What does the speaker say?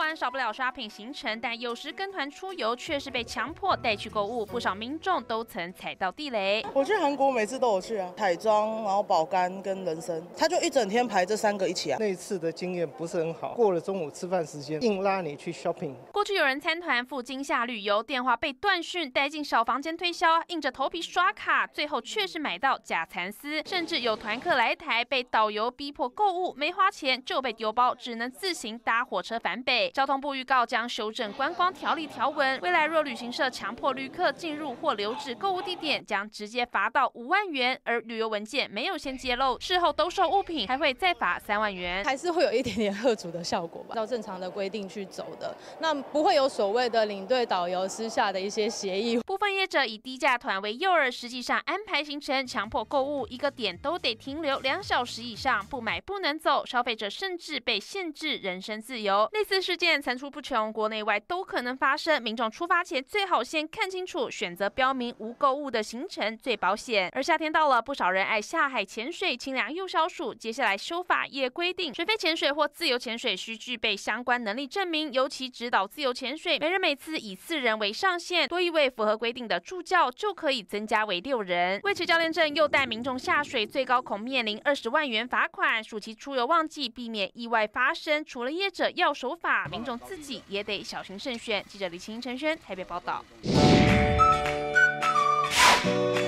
团少不了 shopping 行程，但有时跟团出游却是被强迫带去购物，不少民众都曾踩到地雷。 我去韩国每次都有去啊，彩妆，然后宝柑跟人参，他就一整天排这3个一起啊。 那一次的经验不是很好，过了中午吃饭时间，硬拉你去 shopping。 过去有人参团赴金夏旅游，电话被断讯，带进小房间推销，硬着头皮刷卡，最后确实买到假蚕丝，甚至有团客来台被导游逼迫购物，没花钱就被丢包，只能自行搭火车返北。交通部预告将修正观光条例条文，未来若旅行社强迫旅客进入或留置购物地点，将直接罚到5万元，而旅游文件没有先揭露，事后兜售物品还会再罚3万元， 还是会有一点点吓阻的效果吧。照正常的规定去走的，那不会有所谓的领队导游私下的一些协议。 部分业者以低价团为诱饵，实际上安排行程强迫购物，一个点都得停留2小时以上，不买不能走，消费者甚至被限制人身自由。类似事件层出不穷，国内外都可能发生。民众出发前最好先看清楚，选择标明无购物的行程最保险。而夏天到了，不少人爱下海潜水，清凉又消暑。接下来修法也规定，水肺潜水或自由潜水需具备相关能力证明，尤其指导自由潜水，每人每次以4人为上限，多1位符合规定的助教就可以增加为6人。为持教练证又带民众下水，最高恐面临20万元罚款。暑期出游旺季，避免意外发生，除了业者要守法，民众自己也得小心慎选。记者李清陈轩台北报道。